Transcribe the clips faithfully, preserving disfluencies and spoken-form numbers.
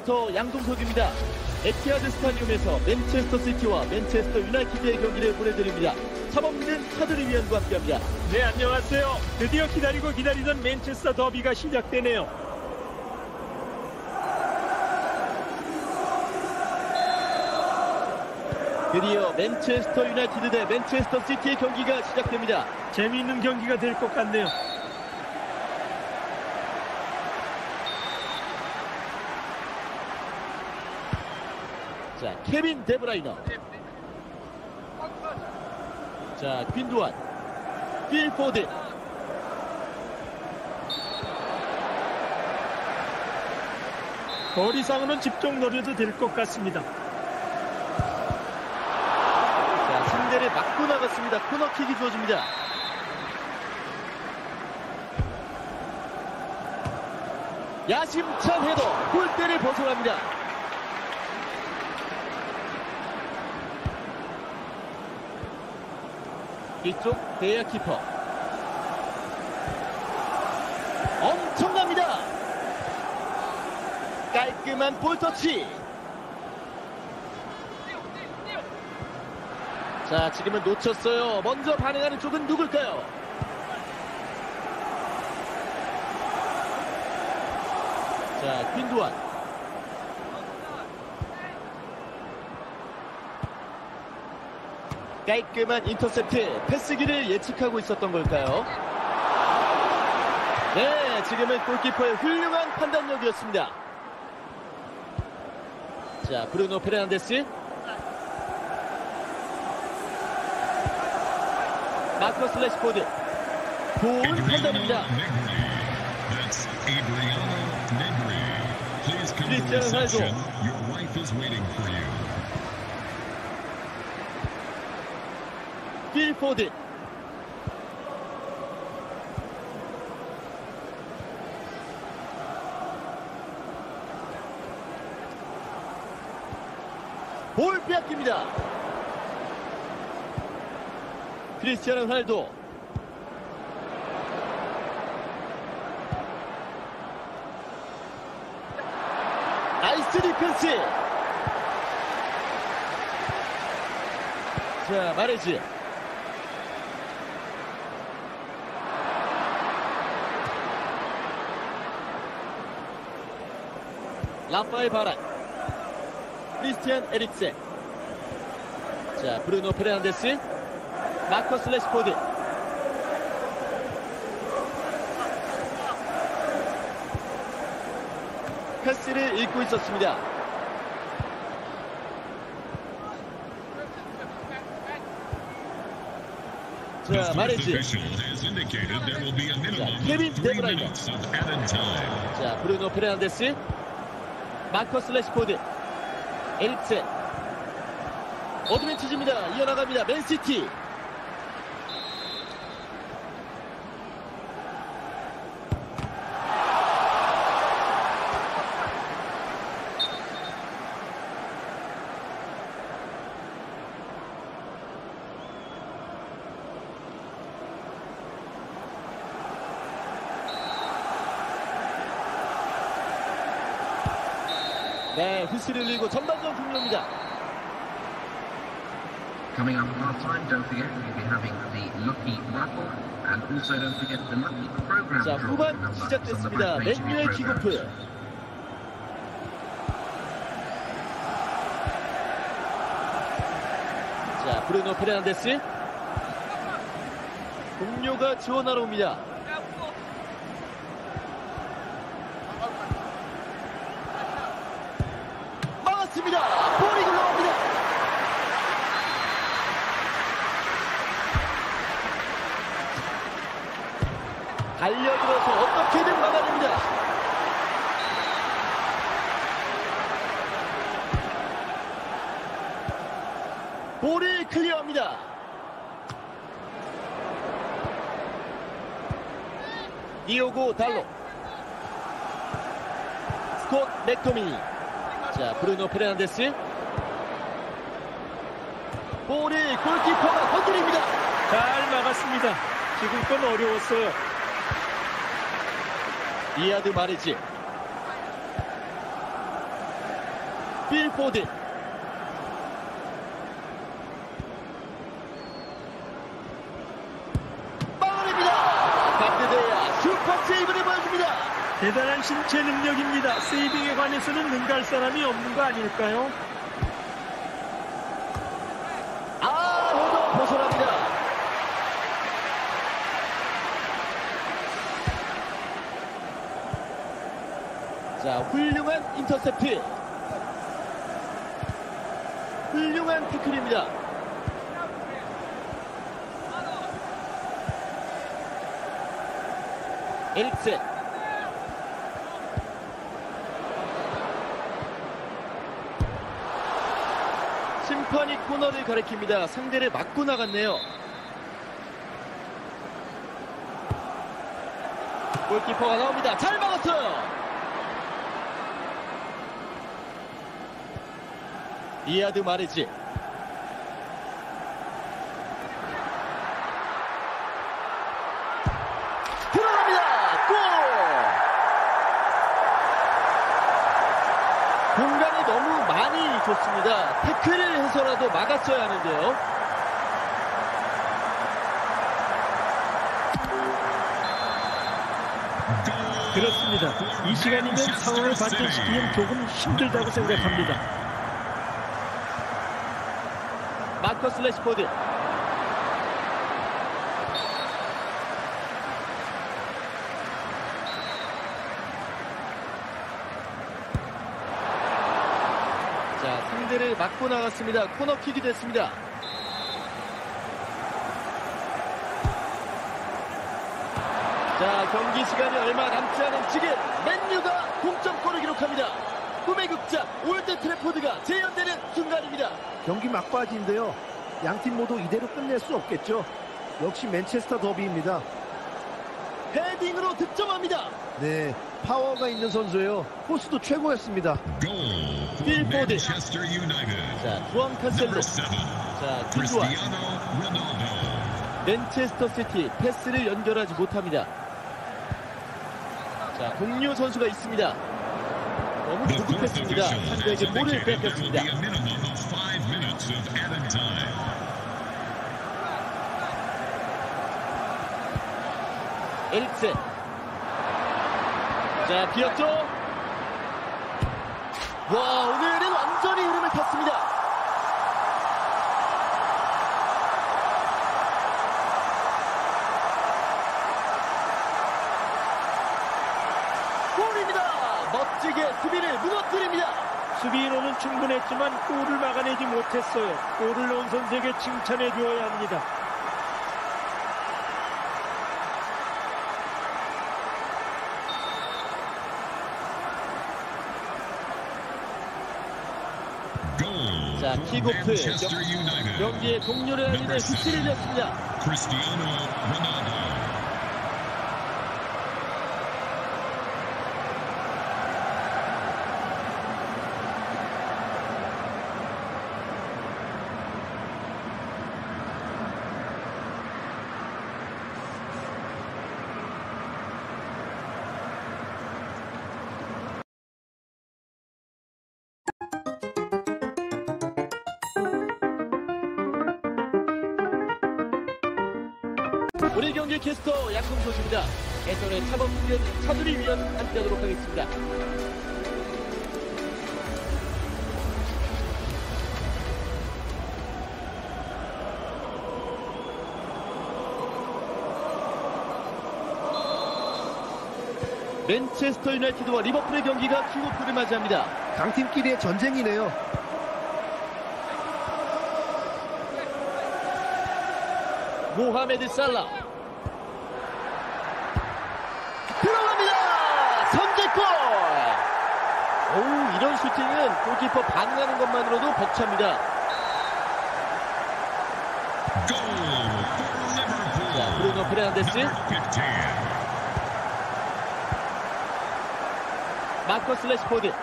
저 양동석입니다. 에티하드 스타디움에서 맨체스터 시티와 맨체스터 유나이티드의 경기를 보내드립니다. 참없는 차들을 위한과 함께합니다. 네, 안녕하세요. 드디어 기다리고 기다리던 맨체스터 더비가 시작되네요. 드디어 맨체스터 유나이티드 대 맨체스터 시티의 경기가 시작됩니다. 재미있는 경기가 될 것 같네요. 자, 케빈 데브라이너. 자, 퀸두안. 필 포든. 거리상으로는 집중 노려도 될 것 같습니다. 자, 상대를 막고 나갔습니다. 코너킥이 주어집니다. 야심찬 헤더. 골대를 벗어납니다. 뒤쪽 대야 키퍼. 엄청납니다. 깔끔한 볼터치. 자, 지금은 놓쳤어요. 먼저 반응하는 쪽은 누굴까요? 자, 퀸두안. 깔끔한 인터셉트. 패스기를 예측하고 있었던 걸까요? 네, 지금은 골키퍼의 훌륭한 판단력이었습니다. 자, 브루노 페르난데스. 마커스 레시포드. 좋은 판단입니다. 크리스티아노 호날두. 필 포든. 볼 빼앗깁니다. 크리스티아노 호날두. 나이스 디펜스. 자, 마레즈. 라파엘 바란. 크리스티안 에릭센. 자, 브루노 페르난데스. 마커스 레시포드. 패스를 읽고 있었습니다. 자, 마레즈. 자, 케빈 데브라이너. 자, 브루노 페르난데스. 마커스 레시포드. 에릭센. 어드밴티지입니다. 이어나갑니다. 맨시티. 네, 휘슬을 흘리고 전반전 종료입니다. Coming up half time, don't forget we'll be having the Lucky Raffle and also don't forget the Lucky Program. 자, 후반 시작됐습니다. 맨유의 킥오프. 자, 브루노 페르난데스. 동료가 지원하러 옵니다. 막았습니다. 볼이 흘러갑니다. 달려들어서 어떻게든 막아냅니다. 볼을 클리어합니다. 디오고 달로. 스콧 맥토미니. 자, 브루노 페르난데스. 볼을 골키퍼가 건드립니다. 잘 막았습니다. 지금 건 어려웠어요. 이아드 마레즈. 빌 포든. 막아냅니다. 박대대야 슈퍼 세이브를 보여줍니다. 대단한 신체 능력입니다. 세이빙에 관해서는 능가할 사람이 없는 거 아닐까요? 아, 오도 벗어납니다. 자, 훌륭한 인터셉트. 훌륭한 태클입니다. 에릭센. 심판이 코너를 가리킵니다. 상대를 맞고 나갔네요. 골키퍼가 나옵니다. 잘 막았어요. 리아드 마레즈. 들어갑니다. 골! 공간이 너무 많이 줬습니다. 태클을 해서라도 막았어야 하는데요. 그렇습니다. 이 시간이면 상황을 반전시키면 조금 힘들다고 생각합니다. 마커스 레시포드. 자, 상대를 맞고 나갔습니다. 코너킥이 됐습니다. 자, 경기 시간이 얼마 남지 않은 지금 맨유가 동점골을 기록합니다. 꿈의 극장 올드 트래포드가 재현되는 순간입니다. 경기 막바지인데요. 양팀 모두 이대로 끝낼 수 없겠죠. 역시 맨체스터 더비입니다. 헤딩으로 득점합니다. 네, 파워가 있는 선수예요. 코스도 최고였습니다. 빌 포든. 자, 주앙 칸셀로. 자, 김주환. 맨체스터 시티 패스를 연결하지 못합니다. 자, 동료 선수가 있습니다. 너무 조급했습니다. 상대에게 볼을 뺏겼습니다. 에릭센. 자, 비었죠? 와, 오늘은 완전히 흐름을 탔습니다. 골입니다. 멋지게 수비를 무너뜨립니다. 수비인호는 충분했지만 골을 막아내지 못했어요. 골을 넣은 선수에게 칭찬해 주어야 합니다. 자, 킥오프. 경기의 동료를 알리는 휘슬을 냈습니다. 오늘 경기 캐스터 양승소입니다. 예전의 차범근 차두리 위원 함께하도록 하겠습니다. 맨체스터 유나이티드와 리버풀의 경기가 킥오프를 맞이합니다. 강팀끼리의 전쟁이네요. 모하메드 살라. 들어갑니다. 선제골. 오우, 이런 슈팅은 골키퍼 반응하는 것만으로도 벅찹니다. 자, 브루노 페르난데스. 마커스 레시포드.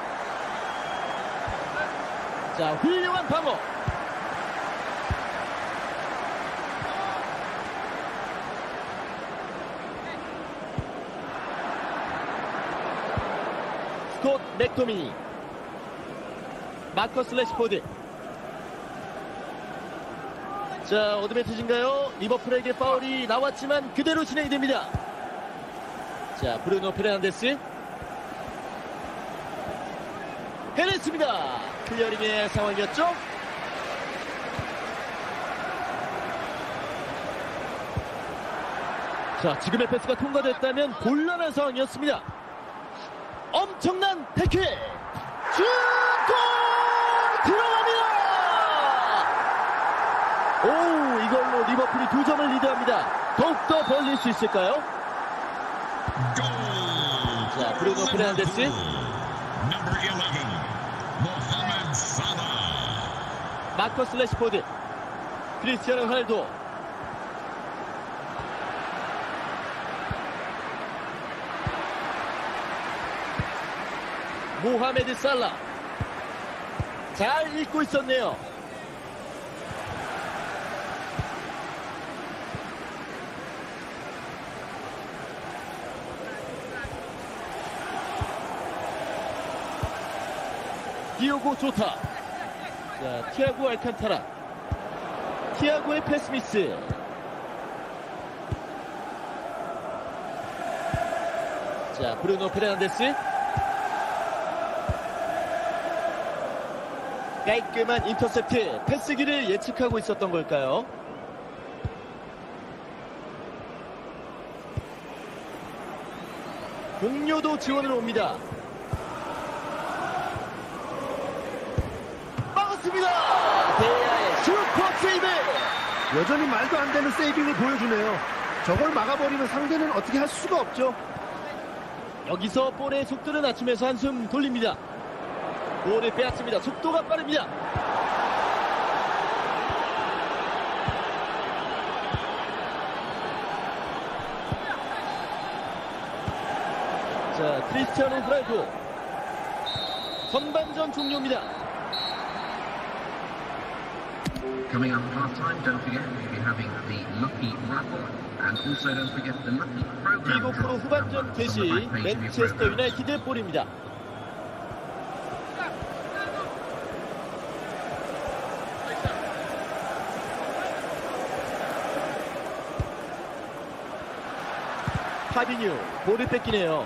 자, 훌륭한 방어. 스콧 맥토미니. 마커스 레시포드. 자, 어드밴티지인가요? 리버풀에게 파울이 나왔지만 그대로 진행이 됩니다. 자, 브루노 페르난데스 해냈습니다. 클리어링의 상황이었죠. 자, 지금의 패스가 통과됐다면 곤란한 상황이었습니다. 엄청난 태클, 슛골 들어갑니다. 오, 이걸로 리버풀이 두 점을 리드합니다. 더욱더 벌릴 수 있을까요? 자, 브루노 페르난데스, 마커스 레시포드, 크리스티아노 호날두, 모하메드 살라. 잘 읽고 있었네요. 디오고 조타. 자, 티아고 알칸타라. 티아고의 패스 미스. 자, 브루노 페르난데스. 깔끔한 인터셉트. 패스기를 예측하고 있었던 걸까요? 동료도 지원을 옵니다. 막았습니다. 데야의 슈퍼 세이브. 여전히 말도 안 되는 세이빙을 보여주네요. 저걸 막아버리면 상대는 어떻게 할 수가 없죠. 여기서 볼의 속도를 낮추면서 한숨 돌립니다. 볼을 빼앗습니다. 속도가 빠릅니다. 자, 크리스티아노 호날두. 전반전 종료입니다. Coming up half time, don't forget we'll be having the Lucky Raffle and also don't forget the Lucky Program. 리그 프로 후반전 개시 맨체스터 유나이티드 볼입니다. 파비뉴 볼을 뺏기네요.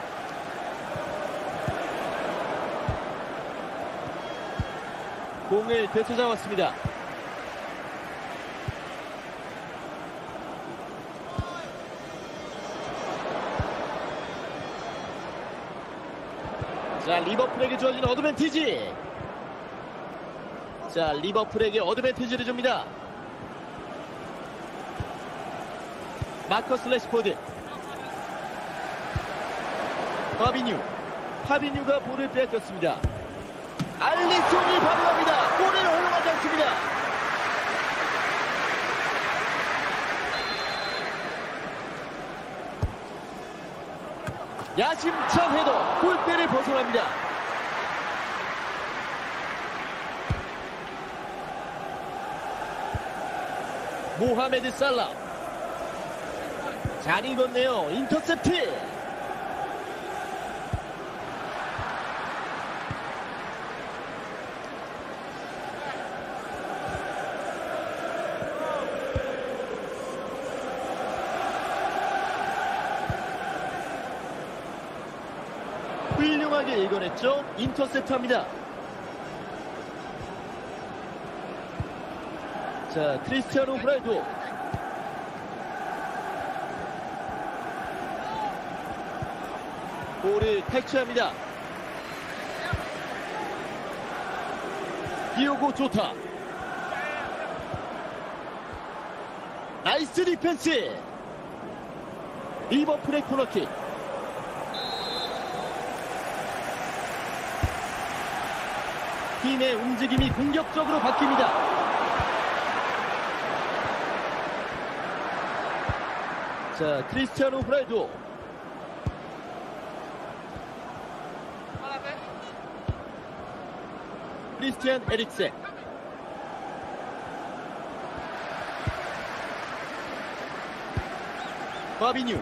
공을 되찾아왔습니다. 자, 리버풀에게 주어진 어드밴티지. 자, 리버풀에게 어드밴티지를 줍니다. 마커스 레시포드. 파비뉴. 파비뉴가 볼을 빼앗겼습니다. 알리송이 방어합니다. 골을 허용하지 않습니다. 야심찬 헤더. 골대를 벗어납니다. 모하메드 살라. 잘 읽었네요. 인터셉트. 훌륭하게 읽어냈죠. 인터셉트합니다. 자, 크리스티아노 호날두. 볼을 탈취합니다. 디오고 조타. 나이스 디펜스. 리버풀의 코너킥. 팀의 움직임이 공격적으로 바뀝니다. 자, 크리스티아노 호날두. 크리스티안 에릭센. 파비뉴.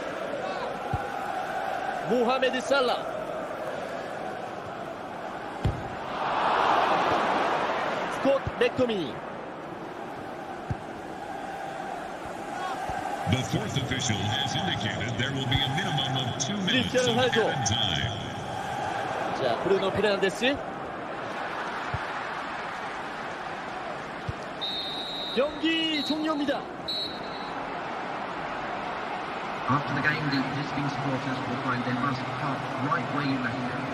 모하메드 살라. 맥토미니. The fourth official has indicated there will be a minimum of two minutes of Cristiano Ronaldo. added time. 자, 브루노 페르난데스. 경기 종료입니다. After the game, the visiting supporters will find they must park right where you left them.